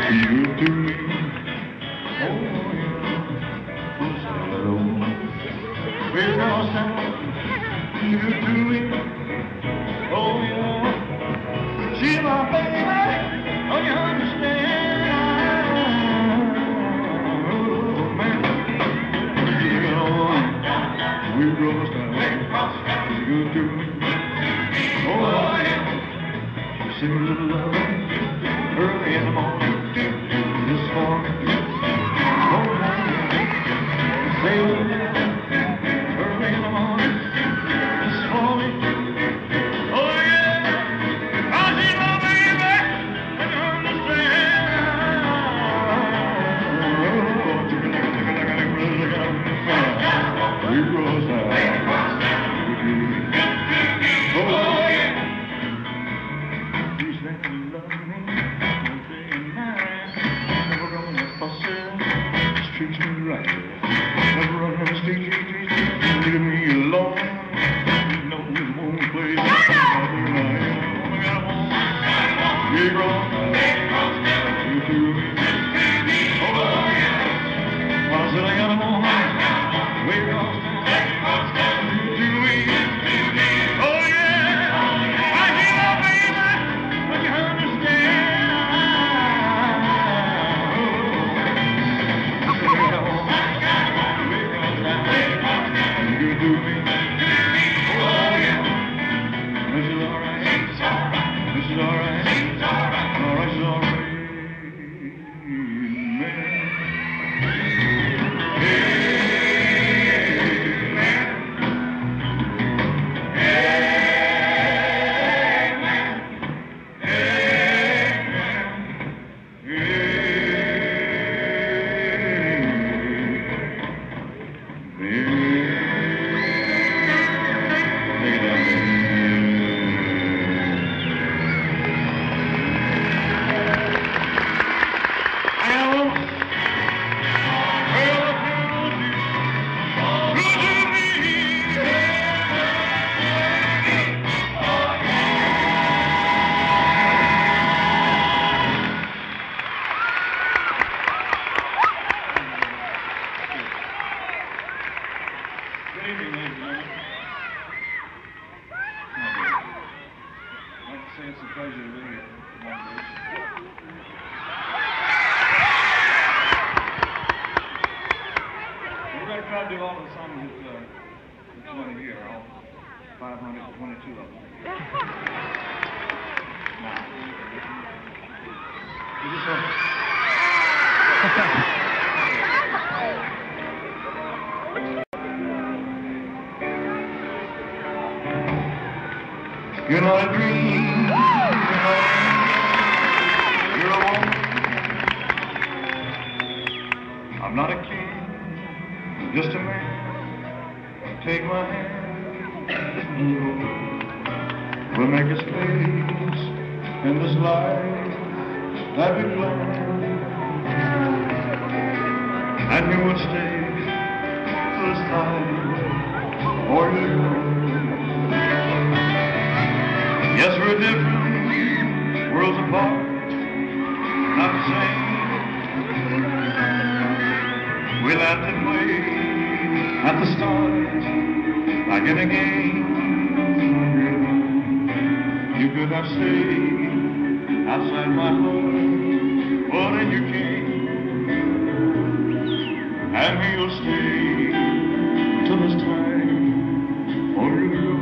Good to me. Oh, yeah. Hello. We're gonna sound good to me. Oh, yeah. She's my baby. Oh, you understand? Oh, man. We're gonna sound good to me. Oh, yeah. Sing a little love early in the morning. This morning. Oh, yeah. Say a little love early in the morning. This morning. Oh, yeah. I see my baby. And you understand. We're gonna sound good to me. Oh, yeah. Treat me right. Never run on the street, leave me alone. No more place other night. Oh, I got home. Big rock, you through me. Oh, yeah. I said I got home. Way off, you through me. Oh, yeah. I hear my baby, but you understand. You do me. Oh, yeah. This is all right. This is all right. All right, it's all right. Man. You know I dream, you're a woman. I'm not a king, just a man. Take my hand, we'll make a space in this life that we plan. And you will stay this time, or you will. Yes, we're different, worlds apart, not the same. We laughed and played at the start, like in a game. You could have stayed outside my door, but then you came. And we'll stay till it's time for you to go.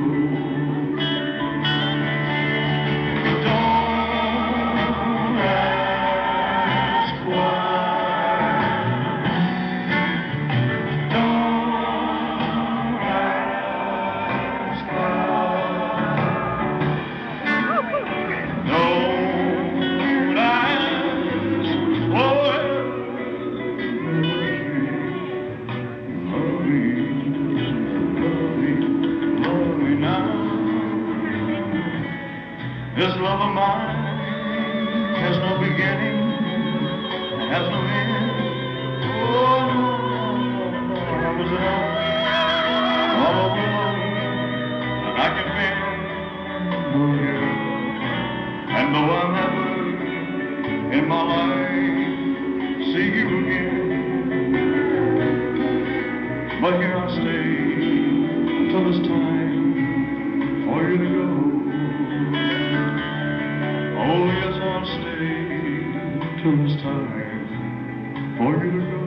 This love of mine has no beginning, has no end. Oh, no, I was all alone, and I can bear. Oh, yeah. And though I'm never in my life see you again. But here I'll stay until it's time for you to go. Oh yes, I'll stay till it's time for you to go.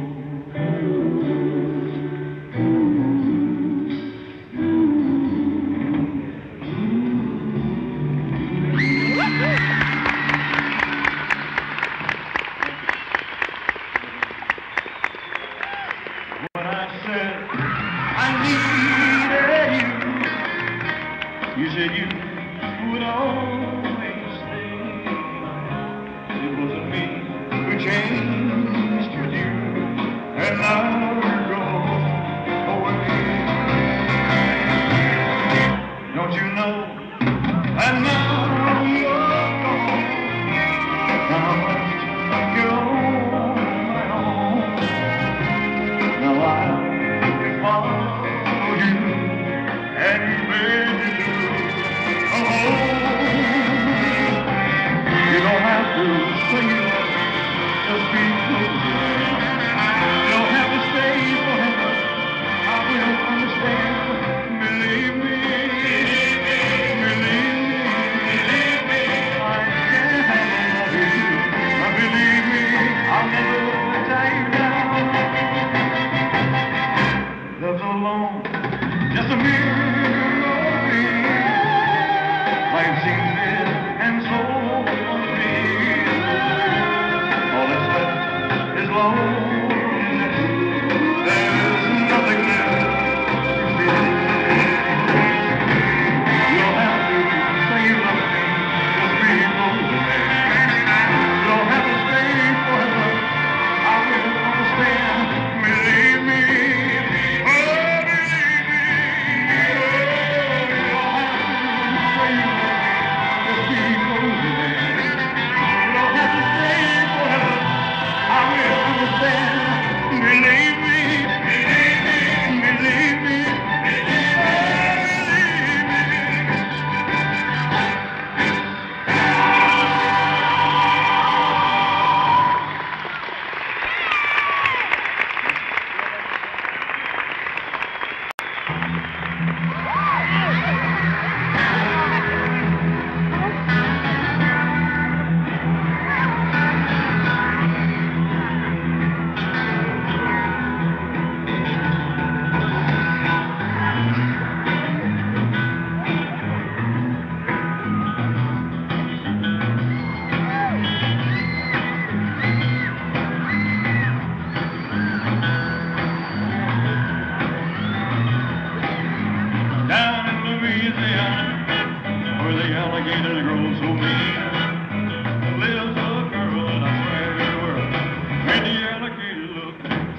When I said I needed you, you said you would always stay. It wasn't me who changed with you, and now you're gone away. Don't you know that now you're gone? Now I must go on my own. Now I'll follow you and beg you to come home. You don't have to say you love me, just be close to me. You don't have to stay forever, I will understand. Believe me, believe me, I can't love you. Believe me, I'll never tie you down. Love's alone, just a memory. Life seems dead and so unreal. All that's left is loneliness. There's nothing left to feel. You don't have to say you love me, just be close to me. You don't have to stay forever, I will understand. Believe me, oh believe me, oh, you don't have to say you love me, just be close to me. You don't have to stay forever, I will understand. Believe me, believe me, believe me, oh, believe me. Down in Louisiana, where the alligators grow so mean, lives a girl that I swear to the world made the alligator look.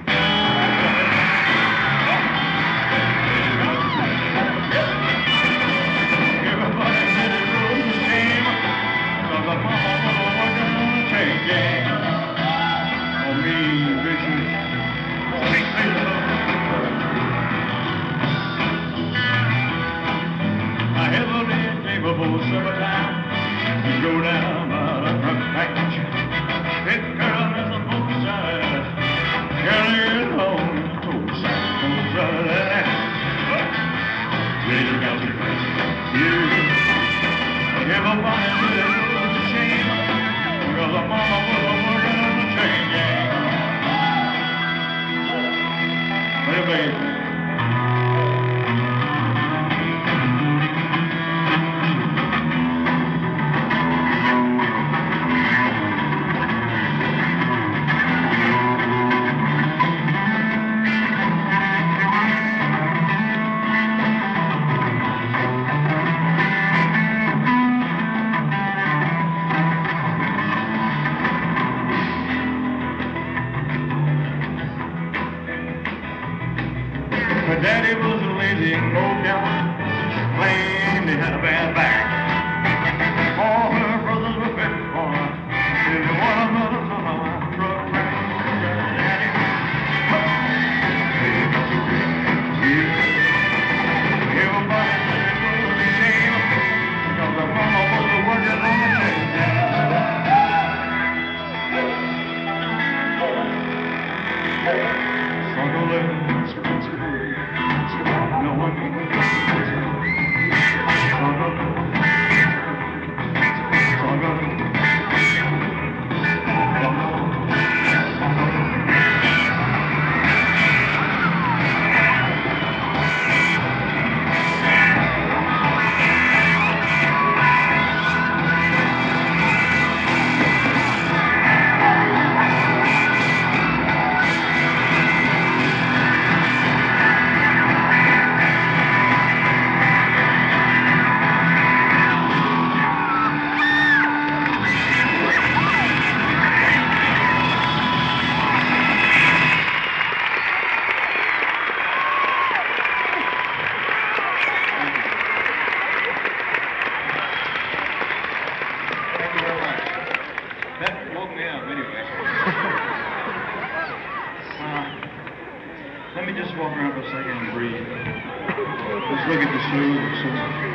Everybody said it was a shame, 'cause the mama was gonna take game. Oh, me, vicious, sweet love. I heavily capable summertime. You go down by the front patch. Big girl is on both sides. Girl, you're on both sides. Later got your face. Everybody said it was a shame, 'cause the mama was working on the train gang. Hey, baby. Her daddy was a lazy and no count, claimed he had a bad back. All her brothers were fit for her. Didn't want another son of a truck track. Daddy, everybody said it was a shame, because the mama was working on the train. That woke me up anyway. Let me just walk around for a second and breathe. Let's look at the Suede.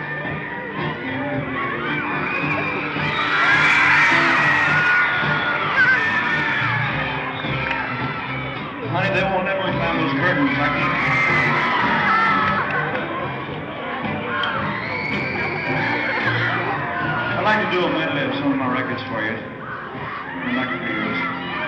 Honey, they won't ever climb those curtains like that. I'd like to do a medley of some of my records for you. And I can do yours.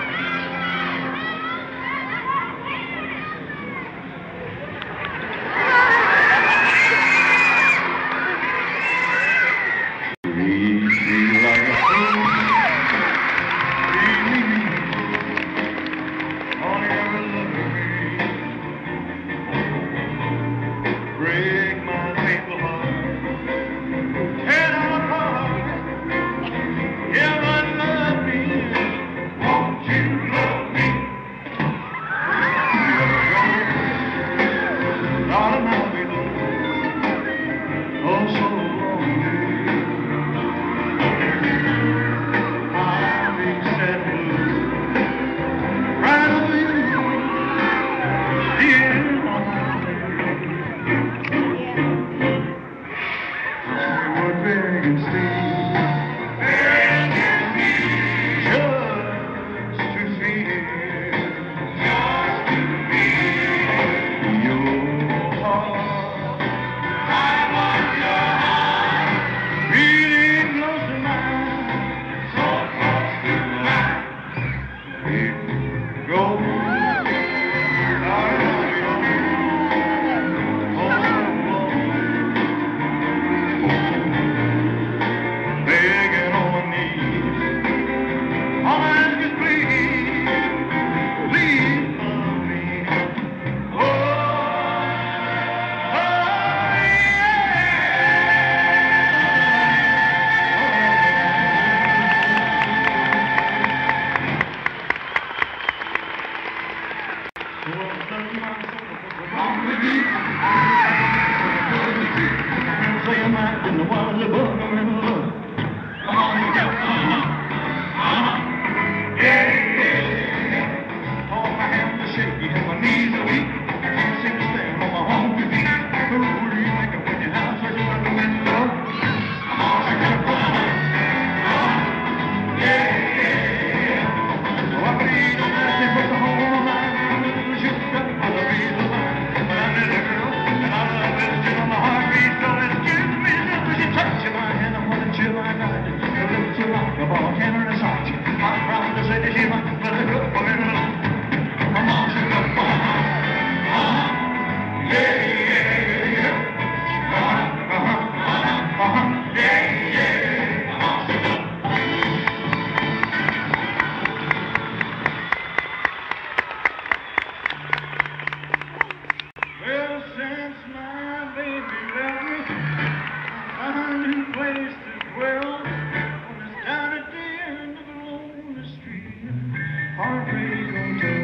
Heartbreak Hotel.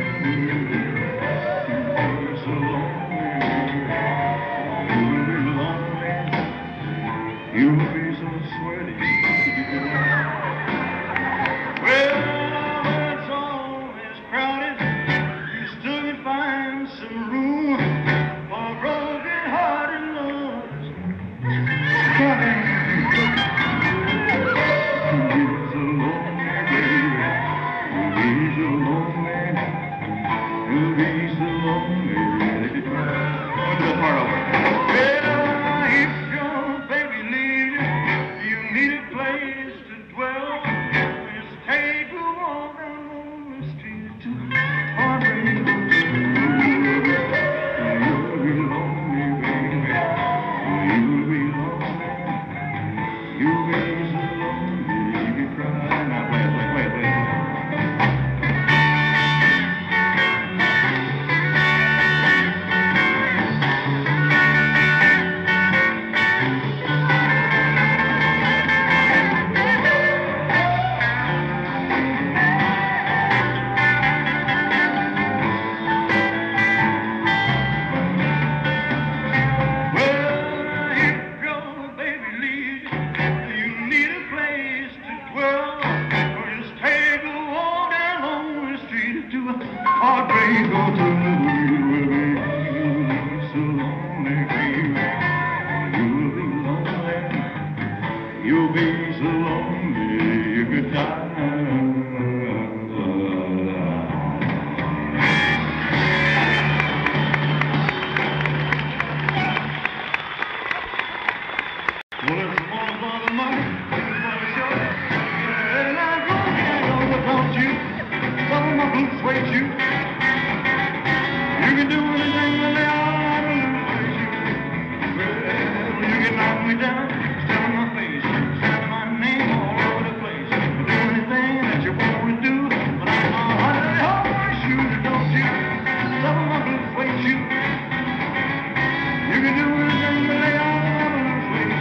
You're so lonely. You'll be lonely. You'll be so sweaty. Well, it's always crowded. You still can find some room for broken-hearted lovers. He's a lonely baby. He's a lonely You'll be so lonely you could die. Well, it's all about the money, it's for the show. And I know without you, some of my blues sway you. You can do anything when they all have a lose you. Well, you can knock me down, step on my face, step my name all over the place. Do anything that you want to do, but I'm not under the whole my shoes, don't you? Some of my blues sway you. You can do anything when they all have a lose you.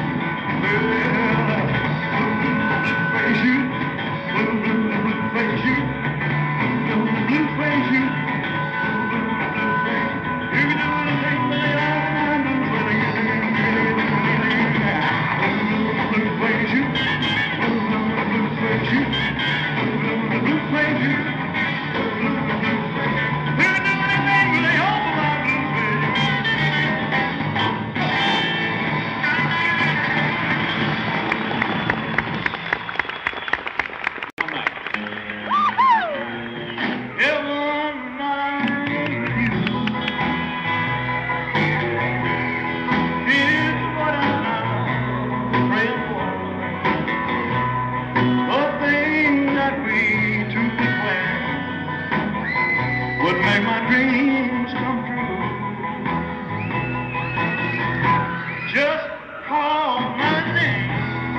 Make my dreams come true. Just call my name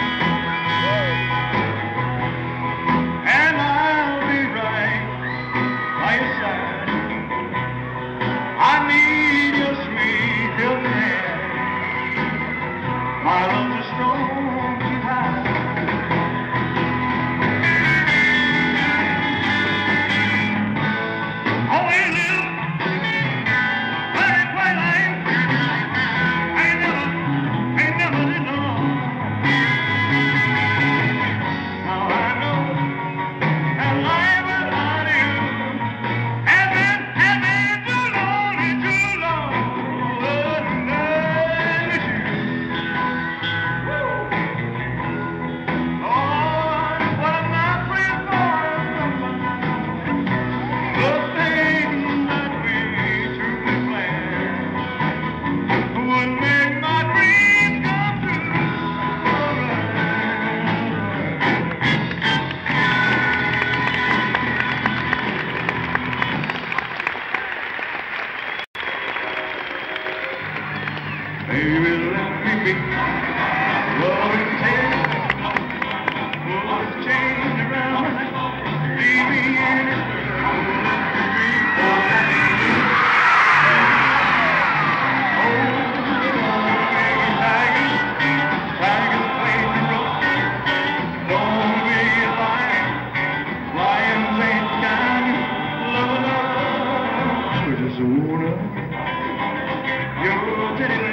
and I'll be right by your side. I need your sweet helping hand. My love's a strong to hide. Baby, let me be. Love and tell. What's changed around? Leave me in this world. Let me be. Tigers play the rope. Don't be a lion. Lions ain't kind. Love, we just wanna. You're telling me.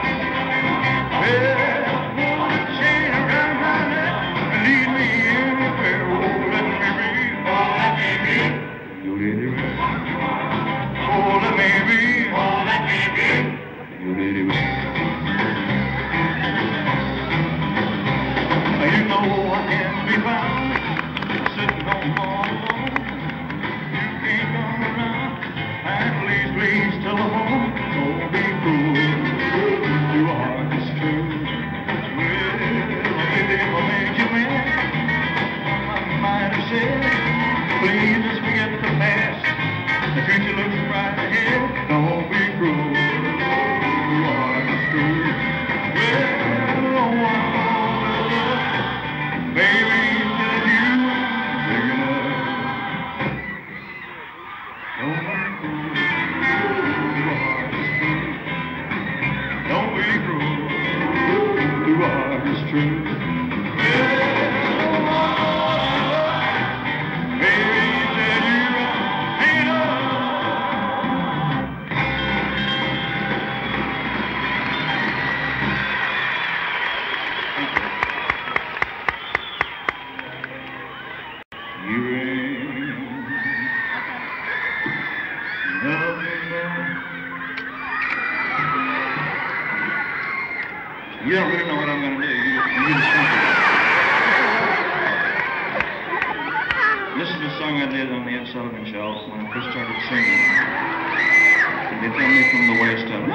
Please telephone, don't be cruel. You are just true. Well, baby, if I made you mad, I might have said, please just forget the past. The future looks right ahead. Don't be cruel. You are just true. Well, I want love, baby, tell you I'm big enough. Don't be cruel. Your heart is true. Baby, tell you ain't You don't really know what I'm going to do. You just think of it. This is a song I did on the Ed Sullivan Show when I first started singing. And they tell me from the waist up.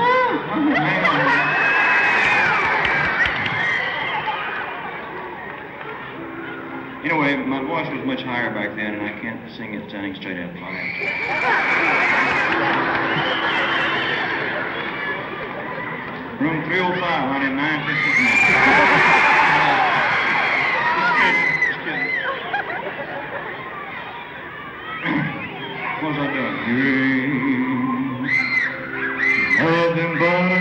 Anyway, my voice was much higher back then, and I can't sing it standing straight up high. Room 305, honey, 959. Just kidding. What was I doing? You ain't nothing but a...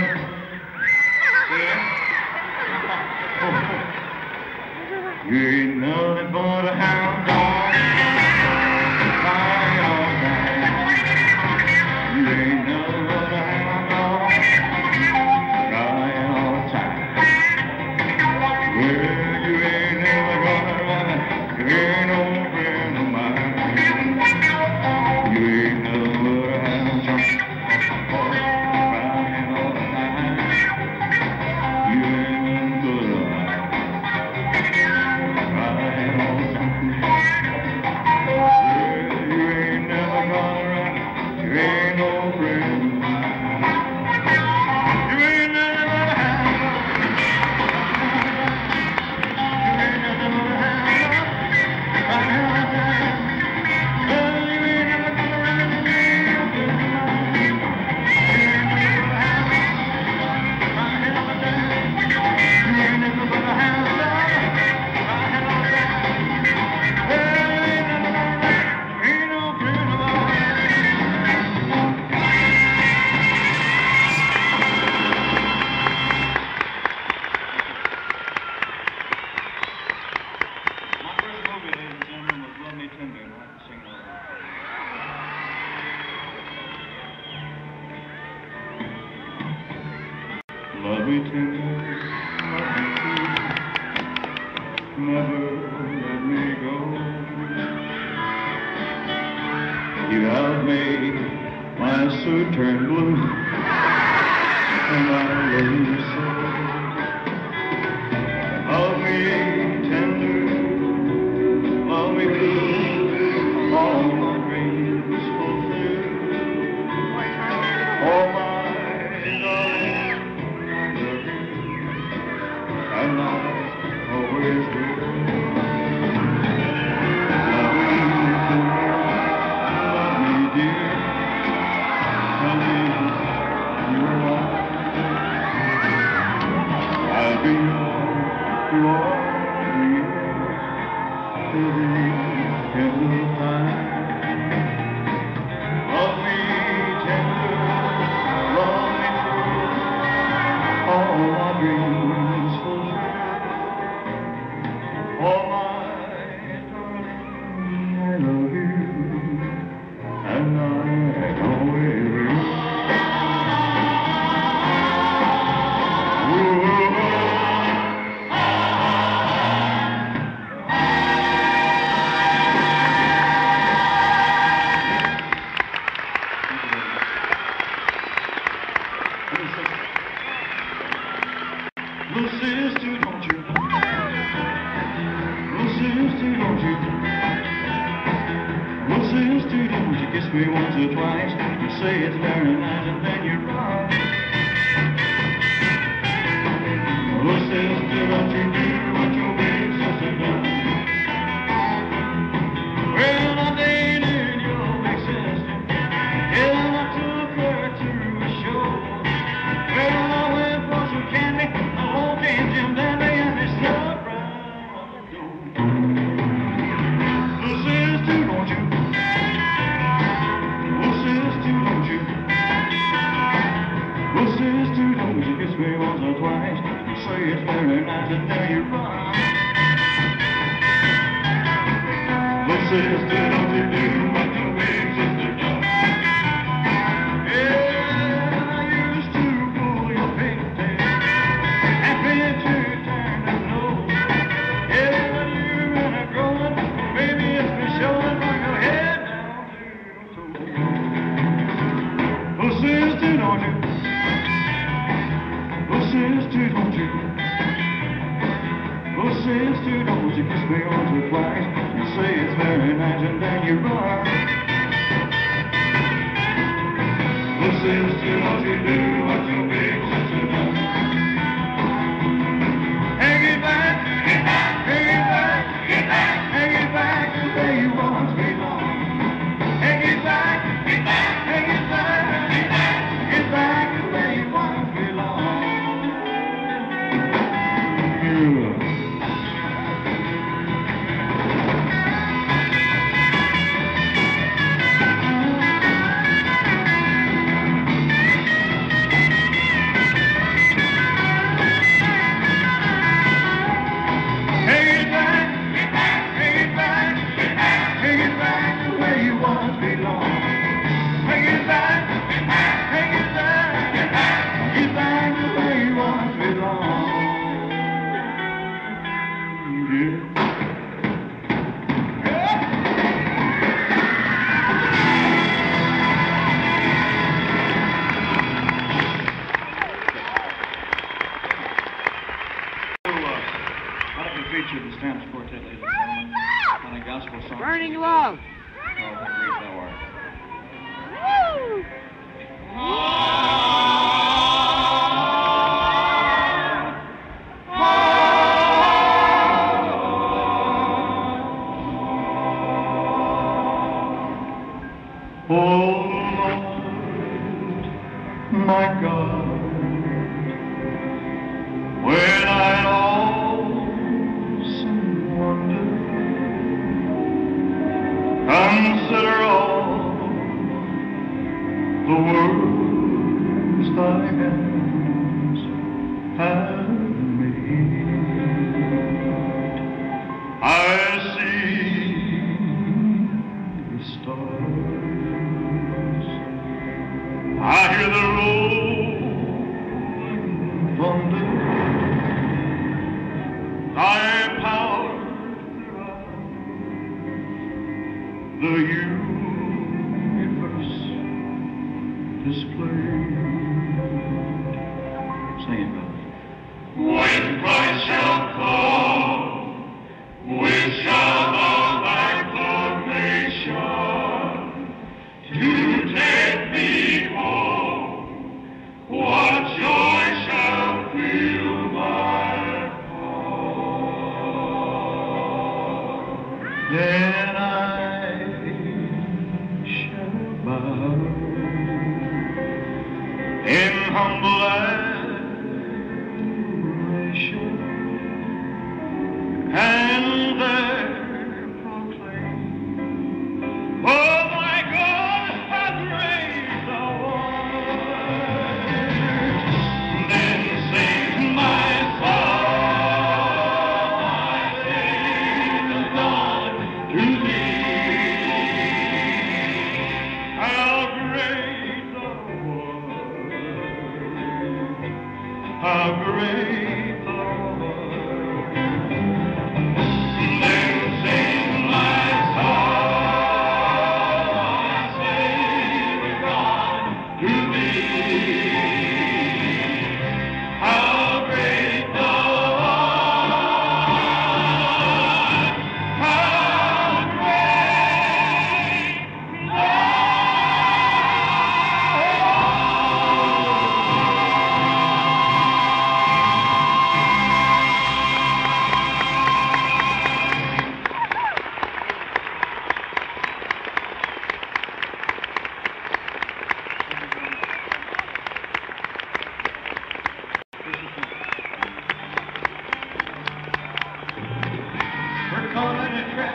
You ain't nothing but a hound dog, crying all time. You ain't nothing but a hound dog, crying all the time. Well, you ain't never gonna run it, you ain't no friend of mine. You ain't nothing but a hound dog, crying all the time. You ain't nothing but a love me tender, love me true, never let me go. You have made my suit turn blue, and I love you so. Love me tender, love me true, all my dreams fulfill. All my and I always will. Love me dear, tell me you're right. I'll be your till the end of time. Love me tender, love me true, all my dreams fulfill. Oh my darling, I love you, and I always will. Little sister, don't you? Sister, don't you? Well, sister, don't you kiss me once or twice? You say it's very nice and then you run. Well, sister, don't you do what your big sister done? Well, I dated your big sister. Yeah, I took her to a show. Well, I went for some candy, a whole can Jim Dandy, and they stuck right on the door. Sister, don't you? Oh, sister, don't you? Oh, sister, don't you kiss me once or twice? You say it's very nice and then you run. Oh, sister, don't you do what your big sister done? Yeah, I used to pull your pigtail and fit to turn the nose. Yeah, you're in a growing, baby, it's been showing from your head down to your toes. Oh, sister, don't you? Oh, sister, don't you? say it's very nice and then you run. This is too much to do, what your big sister done. Hang it back, hang it back, hang it back, hang it back to where you once belong. Hang it back, hang it back, hang it back, hang it back to where you once belong. Yeah. Burning love. Oh, how great thou art. Woo! Oh Lord, my God, when I awesome wonder consider all the words thy hands have made, I see the stars, I hear the rolling thunder, thy power the universe displayed. Sing it, brother. When Christ shall come, we shall know thy proclamation to take thee home. What joy shall fill my heart? Then I in humble adoration, and there proclaim, oh my God, how great thou art. Then sing my soul, my Savior God, to thee. How great thou art. How great thou art. Then sing my soul, my Savior God, to thee. How great thou art. How great thou We're caught in a trap.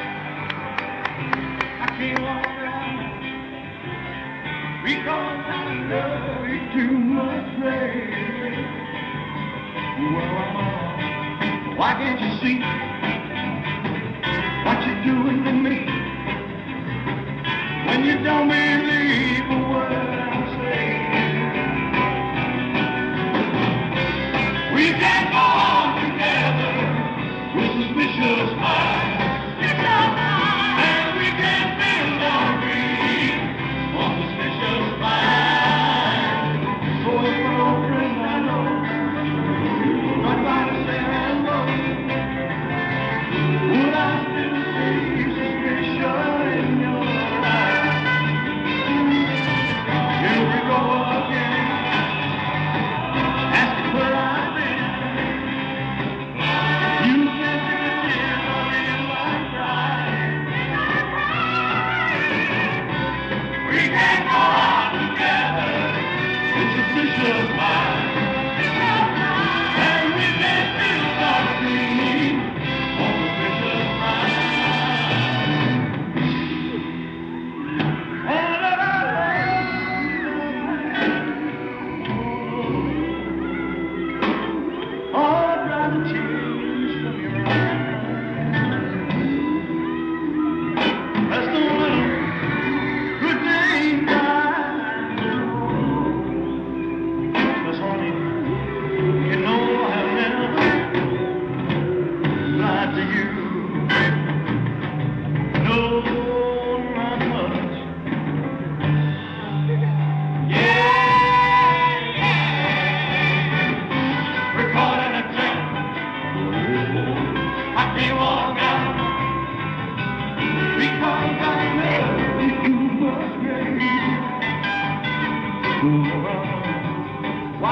I can't walk around because I love you too much, baby. Well, why can't you see what you're doing to me when you don't believe a word I say? We can't go on together with suspicious minds. And we can't build our dreams on suspicious minds. So if we're old friends, I know, not by to say hello, would I still say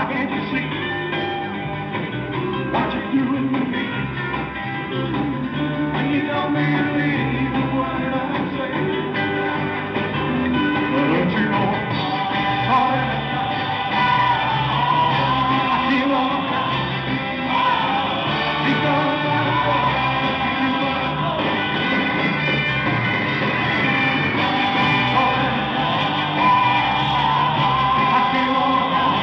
can't you see what you're doing to me? When you don't believe what I say, well, don't you know all that I feel all that because I love you. All that I feel all that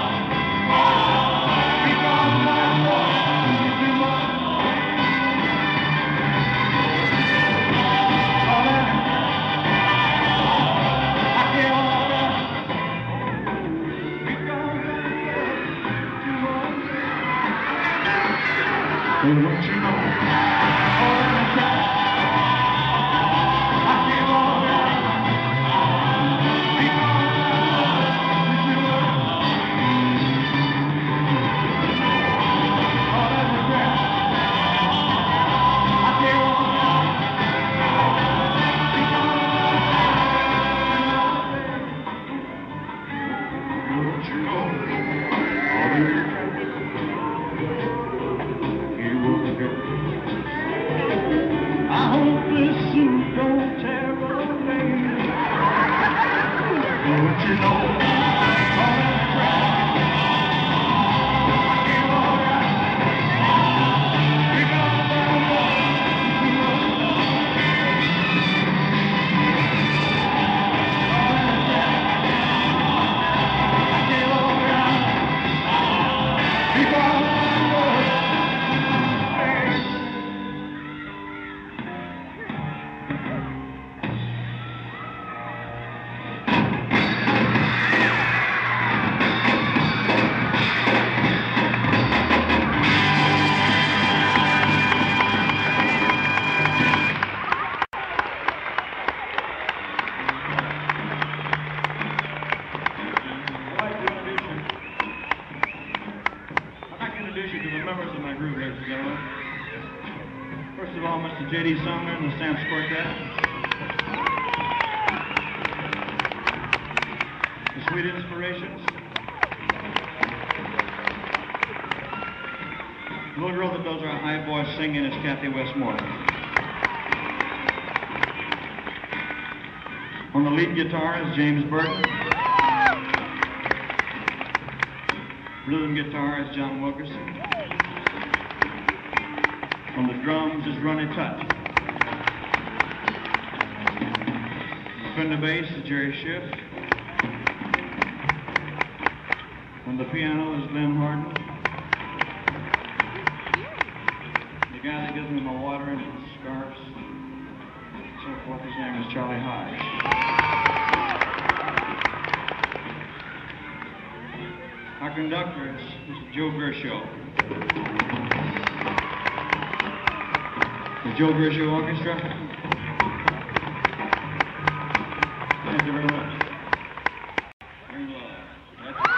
because I love you too much. All that I feel all that because I love you too much. Well, don't you know all that I feel all that because I love you too much. All that regret I feel all that because don't you know all that you will forget. I hope this suit don't tear away. Don't you know all that crap I feel all that because I love you too much. All that crap I feel all that because I love you. I'd like to introduce you to the members of my group, ladies and gentlemen. First of all, Mr. J.D. Sumner and the Stamps Quartet. The Sweet Inspirations. The little girl that does our high voice singing is Kathy Westmoreland. On the lead guitar is James Burton. Rhythm guitar is John Wilkerson. On the drums is Ronnie Tutt. On the bass is Jerry Schiff. On the piano is Glenn Harden. The guy that gives me my water and scarves, so forth, his name is Charlie Hodge. Our conductor is Mr. Joe Gershow. The Joe Gershow Orchestra. Thank you very much. Bring love. That's it.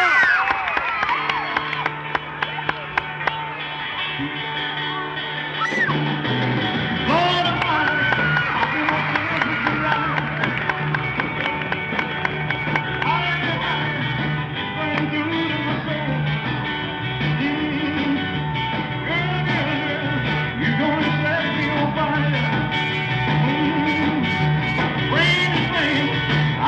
Lord Almighty, I've been walking with you right. Running through to my soul. Girl, you're gonna set me on fire. Rain is rain.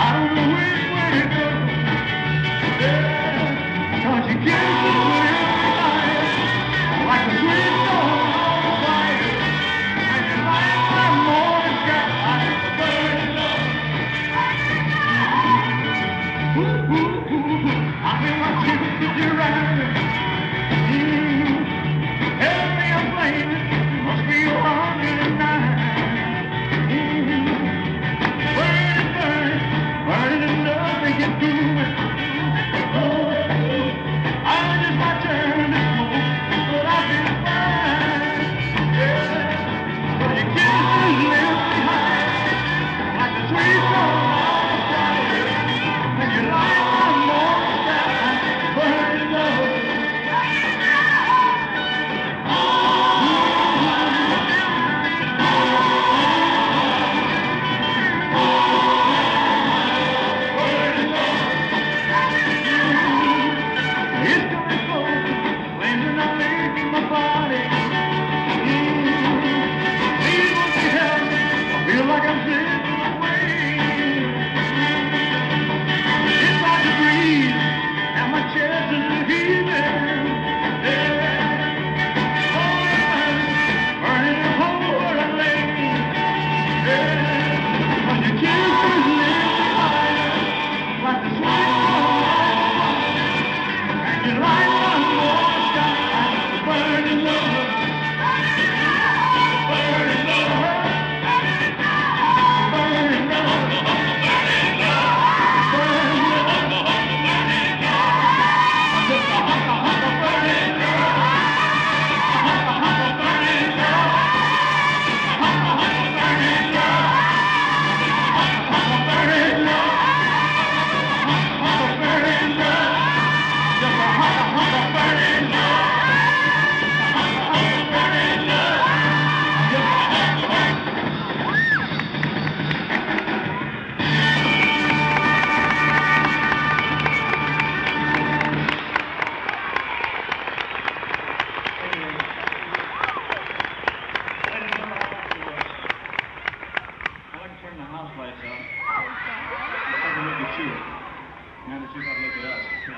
turn the house lights off. Let's take a look at you. Now that you got to look at us.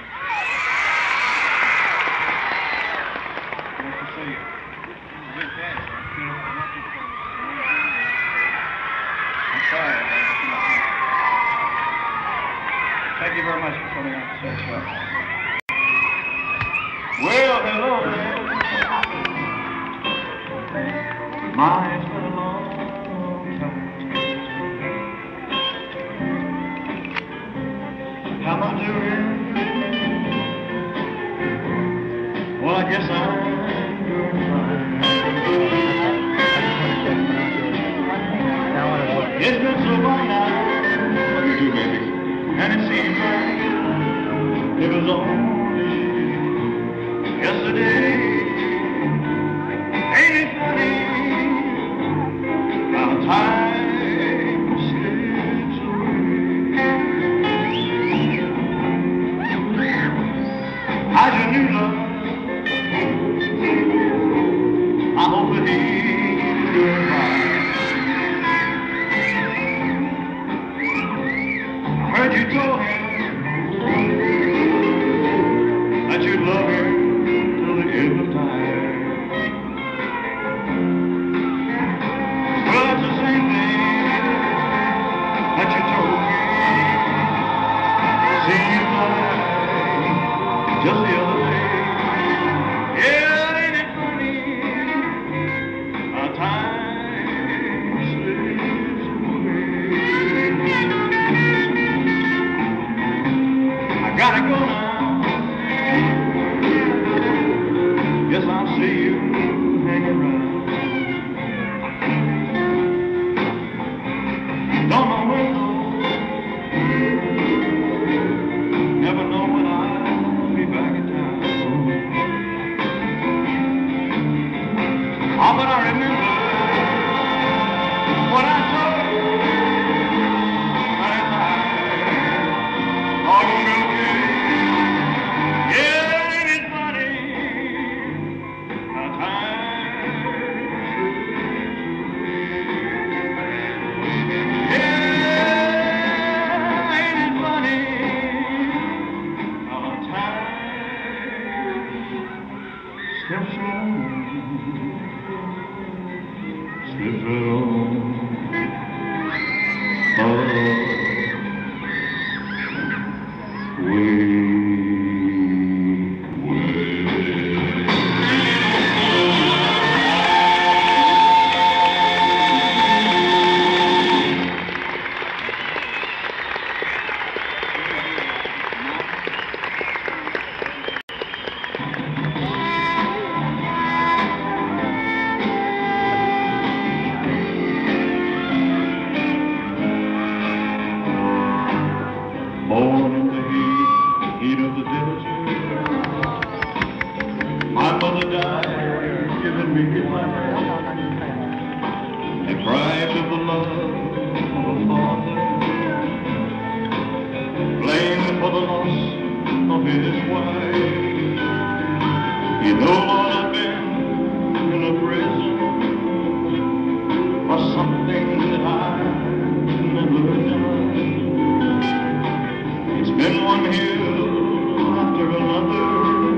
Nice to see you. Good catch. I'm sorry. Thank you very much for coming out to the show. Well, hello there. My, it's been a long time. How am I doing? Well, I guess I'm doing fine. It's been so long now. You too, baby. And it seems like it was only yesterday. Ain't it funny how time slips away? How's your new love? I hope that he's doing fine. I heard you told him that you'd love him till the end of time. Well, that's the same thing that you told me. Seems like just the other day. Yeah, ain't it funny how time slips away? I gotta go now. Guess I'll see you hang around. Don't know when though. Never know when I'll be back in town. Oh, but I remember what I told you. That all gonna be okay. Yeah, ain't it funny how time slips away? Yeah, ain't it funny how time slips away? Slips born in the heat of the desert. My mother died, giving me life. Deprived of the love of a father, blamed for the loss of his wife. He no longer been in a prison for something that I never done. It's been one hill after another.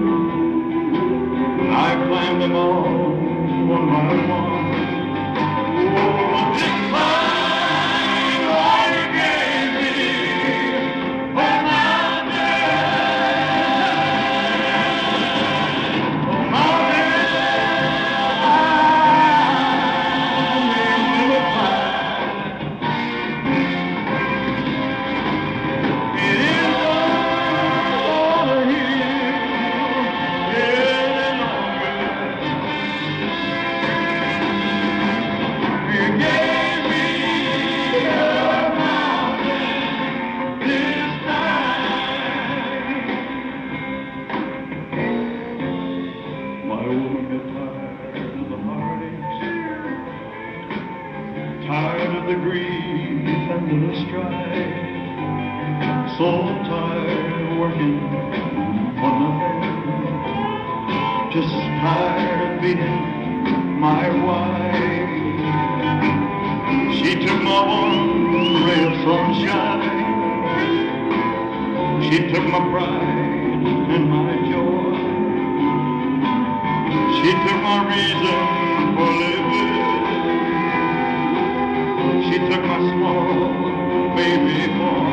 I climbed them all one by one. Oh, this time all you gave me was mountains. Oh, mountains, I never find. It is tired of the grief and the strife, so tired of working for nothing, just tired of being my wife. She took my one ray of sunshine. She took my pride and my joy. She took my reason for living. She took my small baby boy.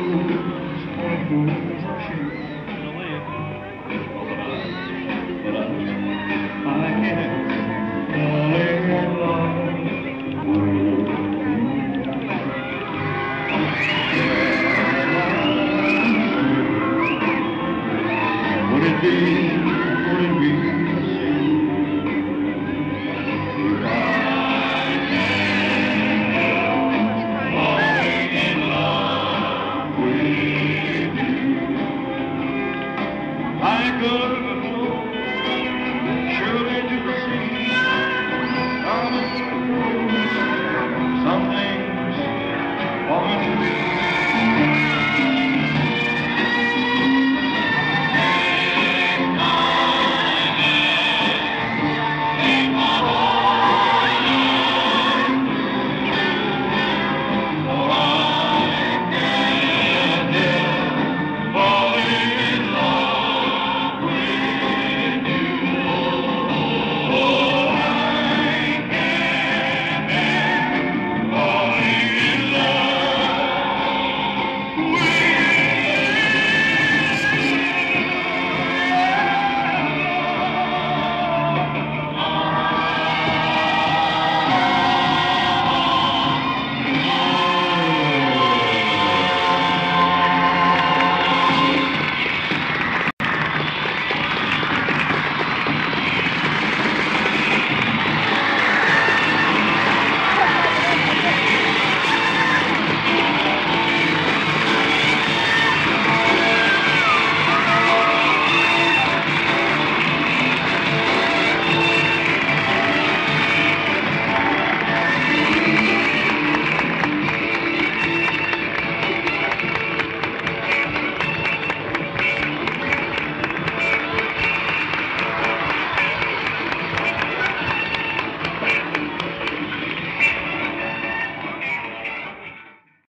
Good